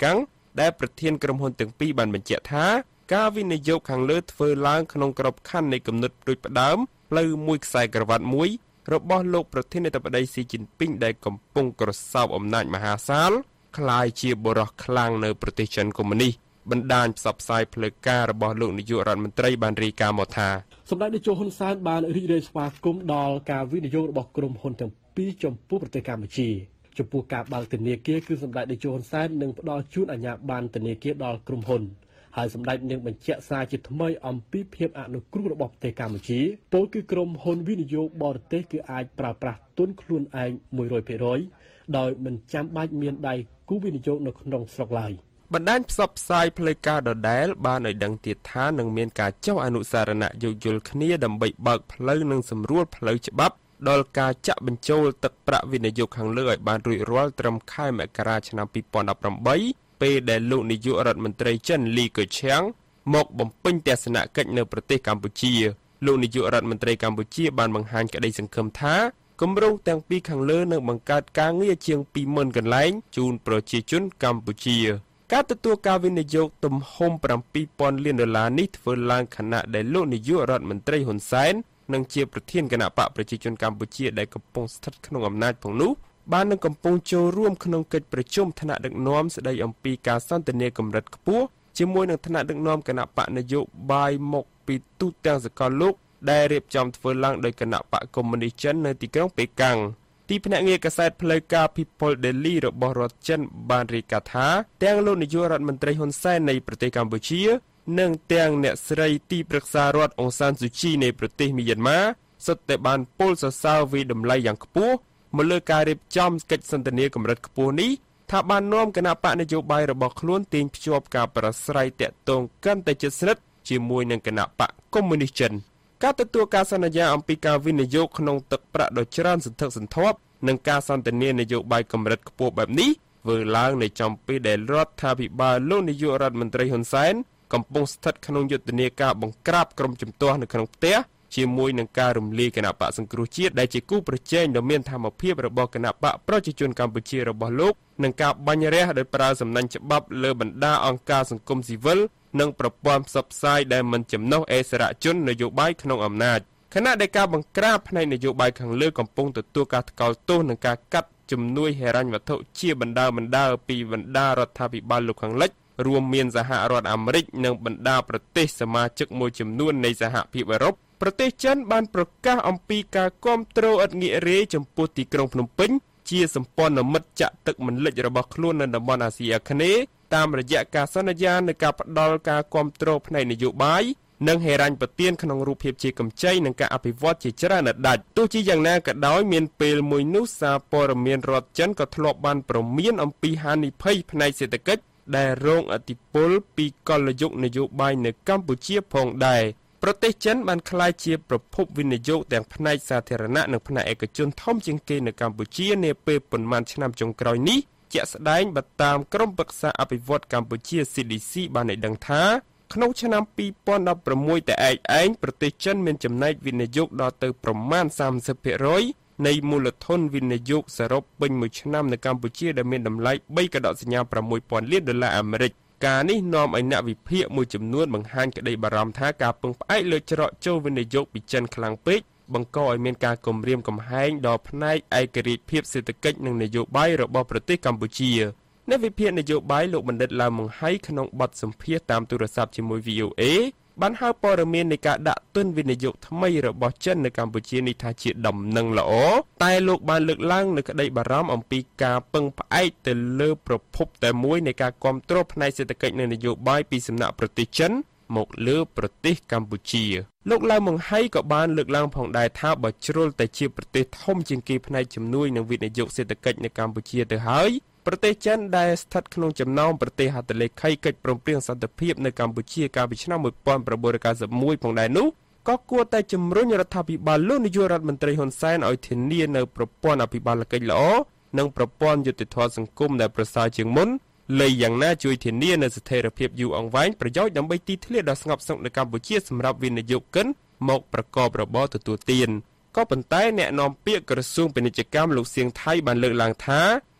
ដែលប្រធានក្រុមហ៊ុនទាំងពីរបានបញ្ជាក់ថាការវិនិយោគខាងលើធ្វើឡើងក្នុងក្របខ័ណ្ឌនៃគំនិតដូចផ្ដើមផ្លូវមួយខ្សែក្រវ៉ាត់មួយរបស់លោកប្រធានាធិបតីស៊ីជីនពីងដែលកំពុងក្រសោបអំណាចមហាសាលក្លាយជាបរិះខ្លាំងនៅប្រទេសចិនកុម្មុយនីសបណ្ដាញផ្សព្វផ្សាយផ្លូវការរបស់លោកនាយករដ្ឋមន្ត្រីបានរាយការណ៍មកថាសម្ដេចនាយកហ៊ុនសែនបានរីករាយស្វាគមន៍ដល់ការវិនិយោគរបស់ក្រុមហ៊ុនទាំងពីរចំពោះប្រទេសកម្ពុជាចំពោះការបើកធនាគារគឺសម្ដេចនាយកហ៊ុនសែននឹងផ្ដល់ជូនអាជ្ញាប័ណ្ណធនាគារដល់ក្រុមហ៊ុនហើយសម្ដេចនឹងបញ្ជាក់សារជាថ្មីអំពីភាពអនុគ្រោះរបស់ប្រទេសកម្ពុជាពោលគឺក្រុមហ៊ុនវិនិយោគបរទេសគឺអាចប្រើប្រាស់ទុនខ្លួនឯង មួយរយភាគរយ ដោយមិនចាំបាច់មានដៃគូវិនិយោគនៅក្នុងស្រុកឡើយបណ្ដាញផ្សព្វផ្សាយផ្លូវការដដែលបានឲ្យដឹងទៀតថានឹងមានការចុះអនុសារណៈយោគយល់គ្នាដើម្បីបើកផ្លូវនិងសម្រួលផ្លូវច្បាប់ដល់ការចាក់បញ្ចូលទឹកប្រាក់វិនិយោគខាងលើឲ្យបានរួចរាល់ត្រឹមខែមករាឆ្នាំពីរពាន់ដប់ប្រាំបីពេលដែលលោកនាយករដ្ឋមន្ត្រីចិនលីកូឆាំងមកបំពេញទស្សនកិច្ចនៅប្រទេសកម្ពុជាលោកនាយករដ្ឋមន្ត្រីកម្ពុជាបានបង្ហាញក្តីសង្ឃឹមថាគម្រោងទាំងពីរខាងលើនឹងបង្កើតការងារជាង ពីរម៉ឺនកន្លែងជូនប្រជាជនកម្ពុជាការទទួលការវិនិយោគទំហំ ប្រាំពីរពាន់លានដុល្លារនេះធ្វើឡើងខណៈដែលលោកនាយករដ្ឋមន្ត្រីហ៊ុនសែននិងជាប្រធានគណៈបកប្រជាជនកម្ពុជាដែលកំពុងស្ថិតក្នុងអំណាចផងនោះបាននឹងកំពុងចូលរួមក្នុងកិច្ចប្រជុំថ្នាក់ដឹកនាំស្តីអំពីការសន្ទនាកម្រិតខ្ពស់ជាមួយនឹងថ្នាក់ដឹកនាំគណៈបកនយោបាយមកពីទូទាំងសកលលោកដែលរៀបចំធ្វើឡើងដោយគណៈបកកុម្មុយនីសចិននៅទីក្រុងប៉េកាំងទីភ្នាក់ងារកាសែតផ្លូវការ People Daily របស់រដ្ឋចិនបានរាយការណ៍ថាទាំងលោកនាយករដ្ឋមន្ត្រីហ៊ុនសែននៃប្រទេសកម្ពុជានិងទាំងអ្នកស្រីទីប្រឹក្សារដ្ឋអុងសានស៊ូជីនៃប្រទេសមីយ៉ាន់ម៉ាសុទ្ធតែបានពោលសរសើរវិតម្លៃយ៉ាងខ្ពស់មកលើការរៀបចំកិច្ចសន្ទនាកម្រិតខ្ពស់នេះថាបាននាំគណៈបកនយោបាយរបស់ខ្លួនទាញភ្ជាប់ការប្រស្រ័យតាក់ទងកាន់តែជិតស្និទ្ធជាមួយនឹងគណៈបកកុម្មុយនីសចិនការទទួលការសន្យាអំពីការវិនិយោគក្នុងទឹកប្រាក់ដ៏ច្រើនសន្ធឹកសន្ធាប់និងការសន្ទនានយោបាយកម្រិតខ្ពស់បែបនេះធ្វើឡើងនៅចំពេលដែលរដ្ឋាភិបាលលោកនាយករដ្ឋមន្ត្រីហ៊ុនសែនកំពុងស្ថិតក្នុងយុទ្ធនាការបង្ក្រាបក្រុមជំទាស់នៅក្នុងផ្ទះជាមួយនឹងការរំលាយគណៈបកសង្គ្រោះជាតិដែលជាគូប្រជែងដ៏មានថាមភាពរបស់គណៈបកប្រជាជនកម្ពុជារបស់លោកនិងការបាញ់រះដោយប្រើសំណាញ់ច្បាប់លើបណ្ដាអង្គការសង្គមស៊ីវិលនិងប្រព័ន្ធផ្សព្វផ្សាយដែលមិនចំណុះអេសរជននយោបាយក្នុងអំណាចខណៈដែលការបង្ក្រាបផ្នែកនយោបាយខាងលើកំពុងទទួលការថ្កោលទោសនិងការកាត់ជំនួយហិរញ្ញវត្ថុជាបណ្ដាបណ្ដាពីបណ្ដារដ្ឋាភិបាលលោកខាងលិចរួមមានសហរដ្ឋអាមេរិកនិងបណ្ដាប្រទេសសមាជិកមួយចំនួននៃសហភាពអឺរ៉ុបប្រទេសចិនបានប្រកាសអំពីការគាំទ្រឥតងាករេចំពោះទីក្រុងភ្នំពេញជាសម្ព័ន្ធមិត្តចាក់ទឹកមិនលិចរបស់ខ្លួននៅតំបន់អាស៊ីអាគ្នេយ៍តាមរយៈការសន្យានៃការផ្ដល់ការគាំទ្រផ្នែកនយោបាយនិងហិរញ្ញប្បទានក្នុងរូបភាពជាកម្ចីនិងការអភិវឌ្ឍជាច្រើនដាច់ទោះជាយ៉ាងណាក៏ដោយមានពេលមួយនោះសារព័ត៌មានរដ្ឋចិនក៏ធ្លាប់បានព្រមានអំពីហានិភ័យផ្នែកសេដ្ឋកិច្ចដែលរងឥទ្ធិពលពីកលយុគនយោបាយនៅកម្ពុជាផងដែរប្រទេសចិនបានក្លាយជាប្រភពវិនិយោគទាំងផ្នែកសាធារណៈនិងផ្នែកឯកជនធំជាងគេនៅកម្ពុជានាពេលប៉ុន្មានឆ្នាំចុងក្រោយនេះជាក់ស្ដែងបើតាមក្រុមប្រឹក្សាអភិវឌ្ឍកម្ពុជា ซี ดี ซี បានឲ្យដឹងថាក្នុងឆ្នាំពីរពាន់ដប់ប្រាំមួយតែឯកឯងប្រទេសចិនមានចំណែកវិនិយោគដល់ទៅប្រមាណ សាមសិបភាគរយ នៃមូលធនវិនិយោគសរុបពេញមួយឆ្នាំនៅកម្ពុជាដែលមានតម្លៃបីកដកសញ្ញាប្រាំមួយពាន់លានដុល្លារអាមេរិកការនេះនាំឲ្យអ្នកវិភាគមួយចំនួនបង្ហាញក្តីបារម្ភថាការពឹងផ្អែកលើច្រកចូលវិនិយោគពីចិនខ្លាំងពេកបង្កឲ្យមានការគំរាមកំហែងដល់ផ្នែកឯករាជ្យភាពសេដ្ឋកិច្ចនិងនយោបាយរបស់ប្រទេសកម្ពុជាអ្នកវិភាគនយោបាយលោកបណ្ឌិតឡាវម៉ុងហៃក្នុងបទសម្ភាសន៍តាមទូរស័ព្ទជាមួយ វី អូ អេ បានហៅព័ត៌មាននៃការដាក់ទុនវិនិយោគថ្មីរបស់ចិននៅកម្ពុជានេះថាជាដំណឹងល្អតែលោកបានលើកឡើងនូវក្តីបារម្ភអំពីការពឹងផ្អែកទៅលើប្រភពតែមួយនៃការគាំទ្រផ្នែកសេដ្ឋកិច្ចនិងនយោបាយពីសំណាក់ប្រទេសចិនមកលើប្រទេសកម្ពុជាលោកឡាវម៉ុងហៃក៏បានលើកឡើងផងដែរថាបើជ្រុលតែជាប្រទេសធំជាងគេផ្នែកជំនួយនិងវិនិយោគសេដ្ឋកិច្ចនៅកម្ពុជាទៅហើយប្រទេសចិនដែលស្ថិតក្នុងចំណោមប្រទេសហត្ថលេខីកិច្ចព្រមព្រៀងសន្តិភាពនៅកម្ពុជាកាលពីឆ្នាំmột nghìn chín trăm chín mươi mốtផងដែរនោះក៏គួរតែជំរុញរដ្ឋាភិបាលលោកនាយករដ្ឋមន្ត្រីហ៊ុនសែនឲ្យធានានៅប្រព័ន្ធអភិបាលកិច្ចល្អនិងប្រព័ន្ធយុត្តិធម៌សង្គមដែលប្រសើរជាងមុនលើយ៉ាងណាជួយធានានៅស្ថិរភាពយូរអង្វែងប្រយោជន៍ដើម្បីទីធ្លាដ៏ស្ងប់សុខនៅកម្ពុជាសម្រាប់វិនិយោគិនមកប្រកបរបរទទួលទានក៏ប៉ុន្តែអ្នកនាំពាក្យក្រសួងពាណិជ្ជកម្មលោកសៀងថៃបានលើកឡើងថា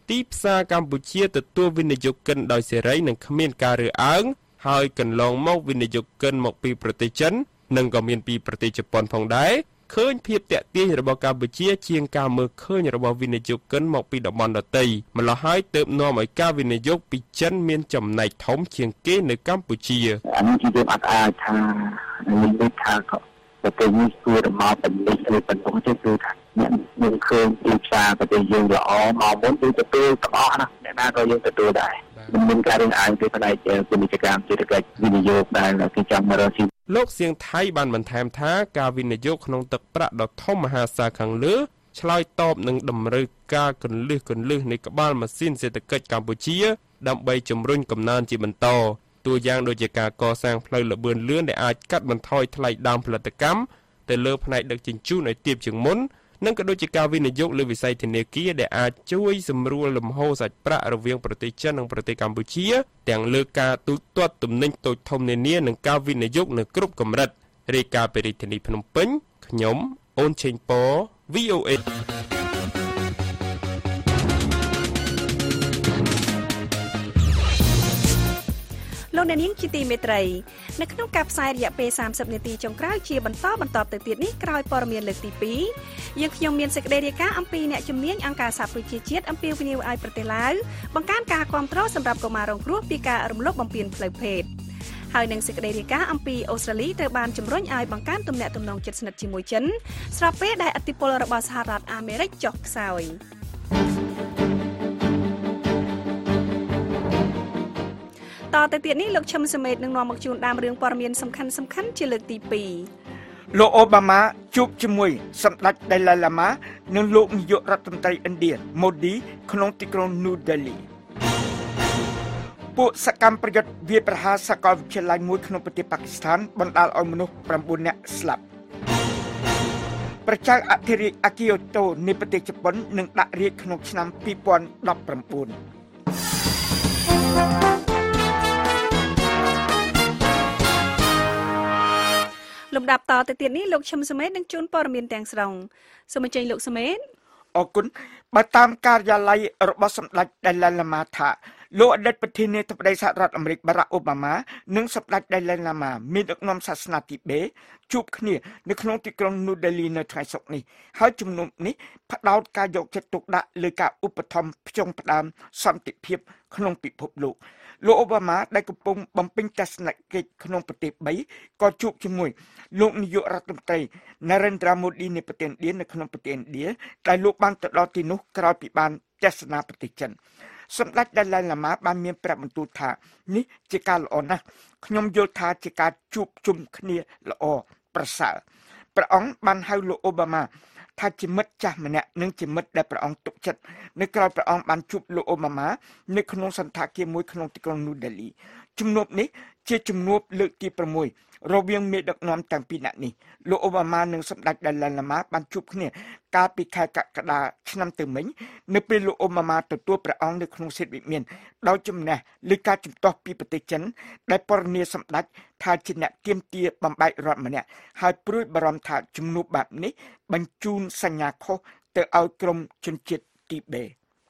ទីផ្សារកម្ពុជាទទួលវិនិយោគិនដោយសេរីនិងគ្មានការរើសអើងហើយកន្លងមកវិនិយោគិនមកពីប្រទេសចិននិងក៏មានពីប្រទេសជប៉ុនផងដែរឃើញភាពតាក់ទាញរបស់កម្ពុជាជាងការមើលឃើញរបស់វិនិយោគិនមកពីតំបន់ដទៃម្ល៉េះហើយទើបនាំឲ្យការវិនិយោគពីចិនមានចំណែកធំជាងគេនៅកម្ពុជាអានេះជាយើងអត់អាចថានេះនេះថាប្រទេសនេះគួរមកเป็นនេះឬបន្ទុកទេគឺថាអ្នកយើងឃើញទីផ្សារប្រទេសយើងល្អមកមុនគឺទទួលទាំងអស់ណាអ្នកណាក៏យើងទទួលដែរមិនមានការរើសអើងពីផ្នែកពាណិជ្ជកម្មសេដ្ឋកិច្ចវិនិយោគដែលគេចង់មករកស៊ីលោកសៀងថៃបានបន្ថែមថាការវិនិយោគក្នុងទឹកប្រាក់ដ៏ធំមហាសាលខាងលើឆ្លើយតបនឹងតម្រូវការគន្លឹះគន្លឹះនៃក្បាលម៉ាស៊ីនសេដ្ឋកិច្ចកម្ពុជាដើម្បីជំរុញកំណើនជាបន្តតួយ៉ាងដូចជាការកសាងផ្លូវលបឿនលឿនដែលអាចកាត់បន្ថយថ្លៃដើមផលិតកម្មទៅលើផ្នែកដឹកជញ្ជូនឲ្យទាបជាងមុននិងក៏ដូចជាការវិនិយោគលើវិស័យធនាគារដែលអាចជួយសម្រួលលំហូរសាច់ប្រាក់រវាងប្រទេសចិននិងប្រទេសកម្ពុជាទាំងលើការទូទាត់ទំនិញតូចធំនានានិងការវិនិយោគនៅគ្រប់កម្រិតរាយការណ៍ពីរាជធានីភ្នំពេញខ្ញុំអូនឆេងប៉ វី អូ អេលោកអ្នកនាងជាទីមេត្រីនៅក្នុងការផ្សាយរយៈពេលសាមសិបនាទីចុងក្រោយជាបន្តបន្តទៅទៀតនេះក្រោយព័ត៌មានលើកទីពីរយើងខ្ញុំមានសេចក្តីរាយការណ៍អំពីអ្នកជំនាញអង្គការសហប្រជាជាតិអំពាវនាវឲ្យប្រទេសឡាវបង្កើនការគាំទ្រសម្រាប់កុមាររងគ្រោះពីការរំលោភបំពានផ្លូវភេទហើយនឹងសេចក្តីរាយការណ៍អំពីអូស្ត្រាលីត្រូវបានជំរុញឲ្យបង្កើនទំនាក់ទំនងជិតស្និទ្ធជាមួយចិនស្របពេលដែលឥទ្ធិពលរបស់សហរដ្ឋអាមេរិកចុះខ្សោយតទៅទៀតនេះលោកឈឹមសមេតនឹងនាំមកជូនដើមរឿងព័ត៌មានសំខាន់សំខាន់ជាលើកទីពីរលោកអូបាម៉ាជួបជាមួយសម្ដេចដេឡាឡាម៉ានិងលោកនាយករដ្ឋមន្ត្រីឥណ្ឌាម៉ូឌីក្នុងទីក្រុងនូដេលីពួកសកម្មប្រយុទ្ធវាយប្រហារសាកលវិទ្យាល័យមួយក្នុងប្រទេសប៉ាគីស្ថានបណ្ដាលឲ្យមនុស្សប្រាំបួននាក់ស្លាប់ប្រជាអធិរាជអាគីយ៉ូតូនៃប្រទេសជប៉ុននឹងដាក់រាជក្នុងឆ្នាំពីរពាន់ដប់ប្រាំបួនលំដាប់តទៅទៀតនេះលោកឈឹមសមេតនឹងជូនព័ត៌មានទាំងស្រុងសូមអញ្ជើញលោកសមេតអរគុណបើតាមការិយាល័យរបស់សម្ដេចដេឡាឡាម៉ាថាលោកអតីតប្រធានាធិបតីសហរដ្ឋអាមេរិកបារ៉ាក់អូបាម៉ានិងសម្ដេចដេឡាឡាម៉ាមានដឹកនាំសាសនាទីបេជួបគ្នានៅក្នុងទីក្រុងនូដេលីនៅថ្ងៃសុក្រនេះហើយជំនុំនេះផ្ដោតការយកចិត្តទុកដាក់លើការឧបត្ថម្ភផ្ចង់ផ្ដើមសន្តិភាពក្នុងពិភពលោកលោកអូបាម៉ាដែលកំពុងបំពេញទស្សនកិច្ចក្នុងប្រទេសបីក៏ជួបជាមួយលោកនាយករដ្ឋមន្ត្រី Narendra Modi នៃប្រទេសឥណ្ឌានៅក្នុងប្រទេសឥណ្ឌាដែលលោកបានទៅដល់ទីនោះក្រោយពីបានទស្សនាប្រទេសចិនសម្ដេចដេឡាឡាម៉ាបានមានប្រាប់បន្ទូលថានេះជាការល្អណាស់ខ្ញុំយល់ថាជាការជួបជុំគ្នាល្អប្រសើរព្រះអង្គបានហៅលោកអូបាម៉ាថាជាមិត្តចាស់ម្នាក់និងជាមិត្តដែលព្រះអង្គទុកចិត្តនៅក្រៅព្រះអង្គបានជួបលោកអូបាម៉ានៅក្នុងសន្តាគារមួយក្នុងទីក្រុងនូដេលីជំនួបនេះជាជំនួបលើកទីប្រាំមួយរវាងមេដឹកនាំទាំងពីរនាក់នេះលោកអូបាម៉ានិងសម្ដេចដេឡាឡាម៉ាបានជួបគ្នាកាលពីខែកក្កដាឆ្នាំទៅមិញនៅពេលលោកអូបាម៉ាទទួលព្រះអង្គនៅក្នុងសេតវិមានដោយជំនះលើការជំទាស់ពីប្រទេសចិនដែលពរនីសម្ដេចថាជាអ្នកទាមទារបំបែករដ្ឋម្នាក់ហើយព្រួយបារម្ភថាជំនួបបែបនេះបញ្ជូនសញ្ញាខុសទៅឲ្យក្រុមជនជាតិទីបេ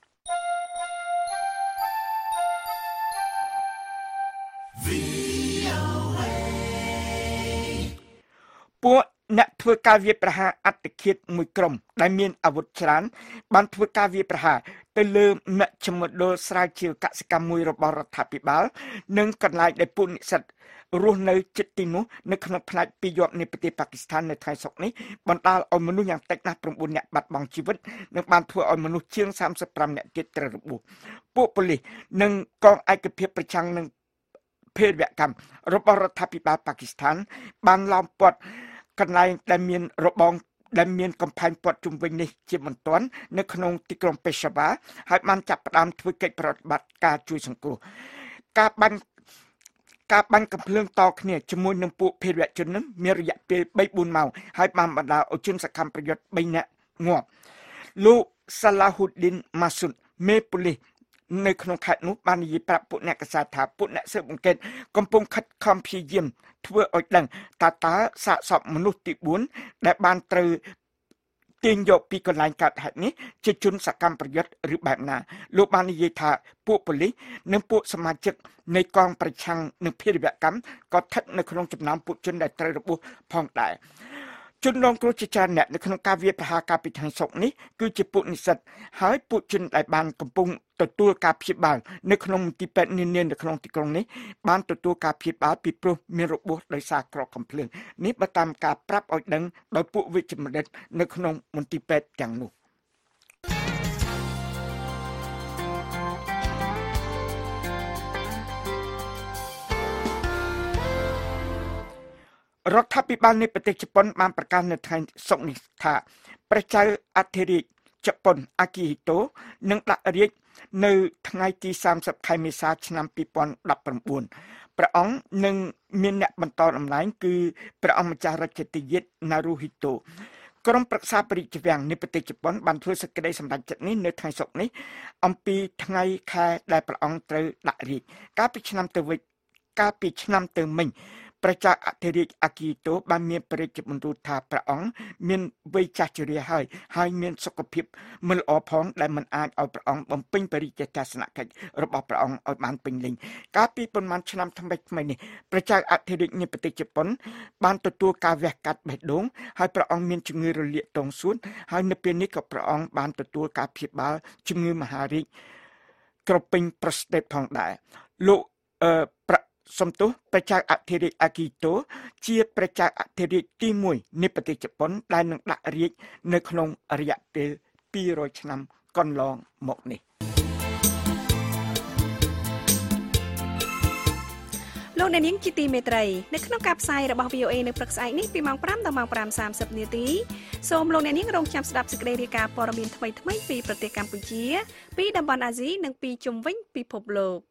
ពួកអ្នកធ្វើការវាយប្រហារអត្តឃាតមួយក្រុមដែលមានអាវុធច្រើនបានធ្វើការវាយប្រហារទៅលើមជ្ឈមណ្ឌលស្រាវជ្រាវកសិកម្មមួយរបស់រដ្ឋាភិបាលនិងកន្លែងដែលពួកនិស្សិតរស់នៅជិតទីនោះនៅក្នុងផ្នែកពីរយប់នៃប្រទេសប៉ាគីស្ថាននៅថ្ងៃសុក្រនេះបណ្ដាលឲ្យមនុស្សយ៉ាងតិចណាស់ប្រាំបួននាក់បាត់បង់ជីវិតនិងបានធ្វើឲ្យមនុស្សជាងសាមសិបប្រាំនាក់ទៀតត្រូវរបួសពួកប៉ូលីសនិងកងឯកភាពប្រឆាំងនឹងភេរវកម្មរបស់រដ្ឋាភិបាលប៉ាគីស្ថានបានឡោមព័ទ្ធកន្លែងដែលមានរបងដែលមានកំផែងព័ទ្ធជុំវិញនេះជាបន្ទាន់នៅក្នុងទីក្រុងពេសាវ៉ាហើយបានចាប់ផ្ដើមធ្វើកិច្ចប្រតិបត្តិការជួយសង្គ្រោះការបាញ់ការបាញ់កំភ្លើងតគ្នាជាមួយនឹងពួកភេរវជននឹងមានរយៈពេលបីបួនម៉ោងហើយបានបណ្ដាលឲ្យជនសកម្មប្រយុទ្ធបីនាក់ងាប់លោកសាឡាហ៊ូឌីនម៉ាស៊ុតមេប៉ូលីសនៅក្នុងខេត្តនោះបាននិយាយប្រាប់ពួកអ្នកកសាថាពួកអ្នកស៊ើបអង្កេតកំពុងខិតខំព្យាយាមធ្វើឲ្យដឹងតើតើសាកសពមនុស្សទីបួនដែលបានត្រូវទាញយកពីកន្លែងកើតហេតុនេះជាជនសកម្មប្រយុទ្ធឬបែបណាលោកបាននិយាយថាពួកប៉ូលីសនិងពួកសមាជិកនៃកងប្រឆាំងនឹងភេរវកម្មក៏ស្ថិតនៅក្នុងចំណោមពួកជនដែលត្រូវរបួសផងដែរជនរងគ្រោះជាច្រើនអ្នកនៅក្នុងការវាយប្រហារកាលពីថ្ងៃសុក្រនេះគឺជាពួកនិស្សិតហើយពួកជនដែលបានកំពុងទទួលការព្យាបាលនៅក្នុងមន្ទីរពេទ្យនានានៅក្នុងទីក្រុងនេះបានទទួលការព្យាបាលពីព្រោះមានរបួសដោយសារក្រកំភ្លើងនេះបើតាមការប្រាប់ឲ្យដឹងដោយពួកវិជ្ជបណ្ឌិតនៅក្នុងមន្ទីរពេទ្យទាំងនោះរដ្ឋាភិបាលនៃប្រទេសជប៉ុនបានប្រកាសនៅថ្ងៃសុក្រនេះថាព្រះចៅអធិរាជជប៉ុនអាគីហ៊ីតូនឹងដាក់រាជ្យនៅថ្ងៃទីសាមសិបខែមេសាឆ្នាំពីរពាន់ដប់ប្រាំបួនព្រះអង្គនឹងមានអ្នកបន្តតំណែងគឺព្រះអង្គម្ចាស់រាជទាយាទ Naruhito ក្រុមប្រឹក្សាពាណិជ្ជវាំងនៃប្រទេសជប៉ុនបានធ្វើសេចក្តីសម្រេចចិត្តនេះនៅថ្ងៃសុក្រនេះអំពីថ្ងៃខែដែលព្រះអង្គត្រូវដាក់រាជ្យកាលពីឆ្នាំទៅវិញកាលពីឆ្នាំទៅមិញព្រះចៅអធិរាជអាគីតូបានមានព្រះរាជបន្ទូលថាព្រះអង្គមានវ័យចាស់ជរាហើយហើយមានសុខភាពមិនល្អផងដែលមិនអាចឲ្យព្រះអង្គបំពេញបរិយាទស្សនកិច្ចរបស់ព្រះអង្គឲ្យបានពេញលេញកាលពីប្រមាណឆ្នាំថ្មីថ្មីនេះព្រះចៅអធិរាជនៃប្រទេសជប៉ុនបានទទួលការវះកាត់បេះដូងហើយព្រះអង្គមានជំងឺរលាកទងសួតហើយនៅពេលនេះក៏ព្រះអង្គបានទទួលការព្យាបាលជំងឺមហារីកក្រពេញប្រស្ទេតផងដែរលោកអឺសំទោសព្រះចៅអធិរាជអាគីតូជាព្រះចៅអធិរាជទីមួយនៃប្រទេសជប៉ុនដែលនឹងដាក់រាជ្យនៅក្នុងរយៈពេលពីររយឆ្នាំកន្លងមកនេះលោកអ្នកនាងជាទីមេត្រីនៅក្នុងការផ្សាយរបស់ វី អូ អេ នៅព្រឹកស្អែកនេះពីម៉ោងប្រាំដល់ម៉ោងប្រាំសាមសិបនាទីសូមលោកអ្នកនាងរងចាំស្ដាប់សេចក្តីរាយការណ៍ព័ត៌មានថ្មីៗពីប្រទេសកម្ពុជាពីតំបន់អាស៊ីនិងពីជុំវិញពិភពលោក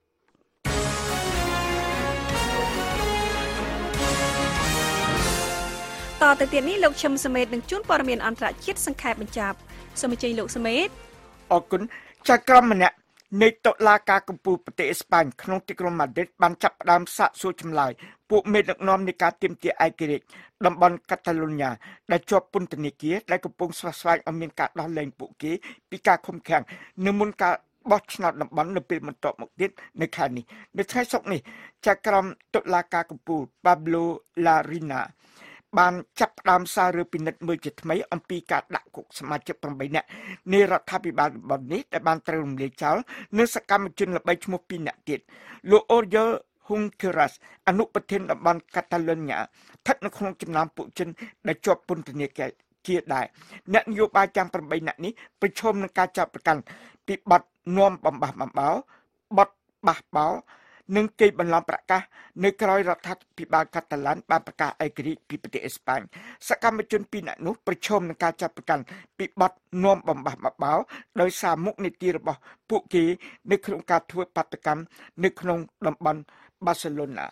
តទៅទៀតនេះលោកឈឹមសមេតនឹងជួនព័ត៌មានអន្តរជាតិសង្ខេបបញ្ចប់សូមអញ្ជើញលោកសមេតអរគុណចៅក្រមម្នាក់នៃតុលាការកំពូលប្រទេសអេស្ប៉ាញក្នុងទីក្រុងម៉ាឌ្រីតបានចាប់ផ្ដើមសាកសួរចម្លើយពួកមេដឹកនាំនៃការទាមទារឯករាជ្យតំបន់កាតាឡូញ៉ាដែលជាប់ពន្ធនាគារដែលកំពុងស្វាស្វែងឲ្យមានការដោះលែងពួកគេពីការឃុំឃាំងនៅមុនការបោះឆ្នោតតំបន់នៅពេលបន្ទាប់មកទៀតនៅខែនេះនៅថ្ងៃសុក្រនេះចៅក្រមតុលាការកំពូល Pablo Larrinaបានចាប់ផ្ដើមសាររឿងពិនិត្យមើលជាថ្មីអំពីការដាក់គុកសមាជិកប្រាំបីនាក់នៃរដ្ឋាភិបាលតំបន់នេះដែលបានត្រូវរំលាយចោលនិងសកម្មជនល្បីឈ្មោះពីរនាក់ទៀតលោក Oriol Junqueras អនុប្រធានតំបន់កាតាឡូញ៉ាស្ថិតនៅក្នុងចំណោមពួកជនដែលជាប់ពន្ធនាគារជាដែរអ្នកនយោបាយទាំងប្រាំបីនាក់នេះប្រឈមនឹងការចាប់ប្រកាន់ពីបទនាំបំបះបំបោបទបះបោនិងគេបន្លំប្រកាសនៅក្រៅរដ្ឋាភិបាលកាតាឡានបានប្រកាសឯករាជ្យពីប្រទេសអេស្ប៉ាញសកម្មជនពីរនាក់នោះប្រឈមនឹងការចាប់ប្រកាន់ពីបទនាំបំបះបំបោដោយសារមុខនីតិរបស់ពួកគេនៅក្នុងការធ្វើបាតកម្មនៅក្នុងតំបន់បាសេឡូណា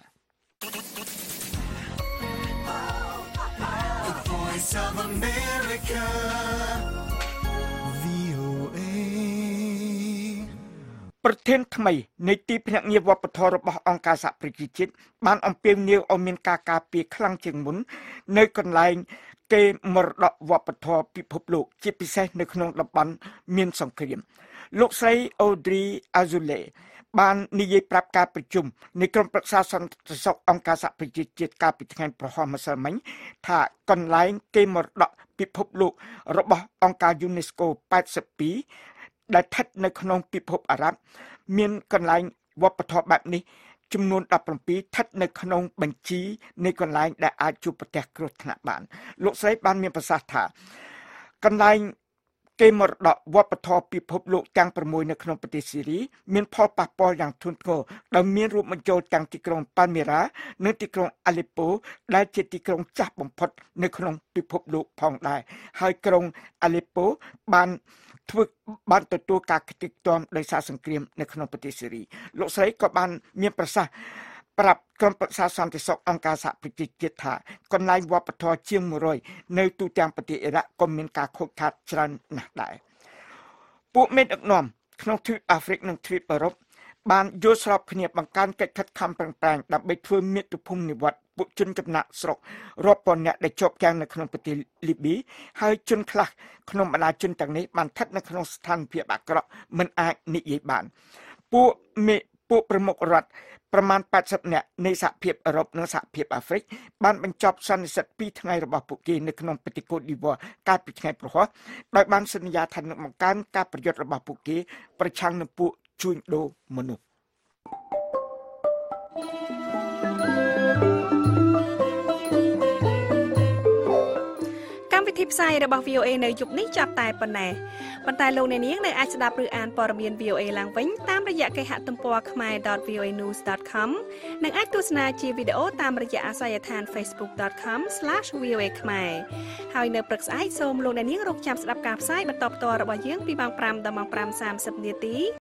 ប្រធានថ្មីនៃទីភ្នាក់ងារវប្បធម៌របស់អង្គការសហប្រជាជាតិបានអំពាវនាវឲ្យមានការការពារខ្លាំងជាងមុននៅកន្លែងគេមរតកវប្បធម៌ពិភពលោកជាពិសេសនៅក្នុងតំបន់មានសង្គ្រាមលោកស្រី Audrey Azoulay បាននិយាយប្រាប់ការប្រជុំនៃក្រុមប្រឹក្សាសន្តិសុខអង្គការសហប្រជាជាតិកាលពីថ្ងៃប្រហោះម្សិលមិញថាកន្លែងគេមរតកពិភពលោករបស់អង្គការ UNESCO ប៉ែតសិបពីរដែលស្ថិតនៅក្នុងពិភពអារ៉ាប់មានកន្លែងវប្បធម៌បែបនេះចំនួនដប់ប្រាំពីរស្ថិតនៅក្នុងបញ្ជីនៃកន្លែងដែលអាចជួបប្រទះគ្រោះថ្នាក់បានលោកស្រីបានមានប្រសាសន៍ថាកន្លែងគេមរតកវប្បធម៌ពិភពលោកទាំងប្រាំមួយនៅក្នុងប្រទេសស៊ីរីមានផលប៉ះពាល់យ៉ាងធ្ងន់ធ្ងរដោយមានរួមបញ្ចូលទាំងទីក្រុងប៉ាល់មេរ៉ានិងទីក្រុងអាឡេប៉ូដែលជាទីក្រុងចាស់បំផុតនៅក្នុងពិភពលោកផងដែរហើយក្រុងអាឡេប៉ូបានធ្វើបានទទួលការខ្ទេចខ្ទាំដោយសារសង្គ្រាមនៅក្នុងប្រទេសស៊ីរីលោកស្រីក៏បានមានប្រសាសន៍ប្រាប់ក្រុមប្រឹក្សាសន្តិសុខអង្គការសហប្រជាជាតិថាកន្លែងវប្បធម៌ជាងមួយរយនៅទូទាំងប្រទេសអ៊ីរ៉ាក់ក៏មានការខូចខាតច្រើនណាស់ដែរពួកមេដឹកនាំក្នុងទ្វីបអាហ្វ្រិកនិងទ្វីបអឺរ៉ុបបានយល់ស្របគ្នាបង្កើនកិច្ចខិតខំប្រឹងប្រែងដើម្បីធ្វើមាតុភូមិនិវត្តន៍ពួកជនចំណាក់ស្រុករាប់ពាន់នាក់ដែលជាប់គាំងនៅក្នុងប្រទេសលីប៊ីហើយជនខ្លះក្នុងបណ្ដាជនទាំងនេះបានស្ថិតនៅក្នុងស្ថានភាពអាក្រក់មិនអាចនិយាយបានពួកមេពួកប្រមុខរដ្ឋប្រមាណแปดสิบនាក់នៃសហភាពអឺរ៉ុបនិងសហភាពអាហ្វ្រិកបានបញ្ចប់សន្និសីទពីរថ្ងៃរបស់ពួកគេនៅក្នុងប្រទេសកូតឌីវ៉ាកាលពីថ្ងៃព្រហស្បតិ៍ដោយបានសន្យាថានឹងបង្កើនការប្រយុទ្ធរបស់ពួកគេប្រឆាំងនឹងពួកជួញដូរមនុស្សកម្មវិធីផ្សាយរបស់ វី អូ เอ នៅយប់នេះចាប់តែប៉ុណ្ណេះប៉ុន្តែលោកអ្នកនាងនៅអាចស្ដាប់ឬអានព័ត៌មាន វី អូ เอ ឡើងវិញតាមរយៈគេហទំព័រ ខមែរ ដត វី អូ เอ news ដត com និងអាចទស្សនាជាវីដេអូតាមរយៈអាសយដ្ឋាន facebook dot com slash v o a khmer ហើយនៅព្រឹកស្អែកសូមលោកអ្នកនាងរកចាំស្ដាប់ការផ្សាយបន្តផ្ទាល់របស់យើងពីម៉ោងfiveដល់ម៉ោងfive thirtyនាទី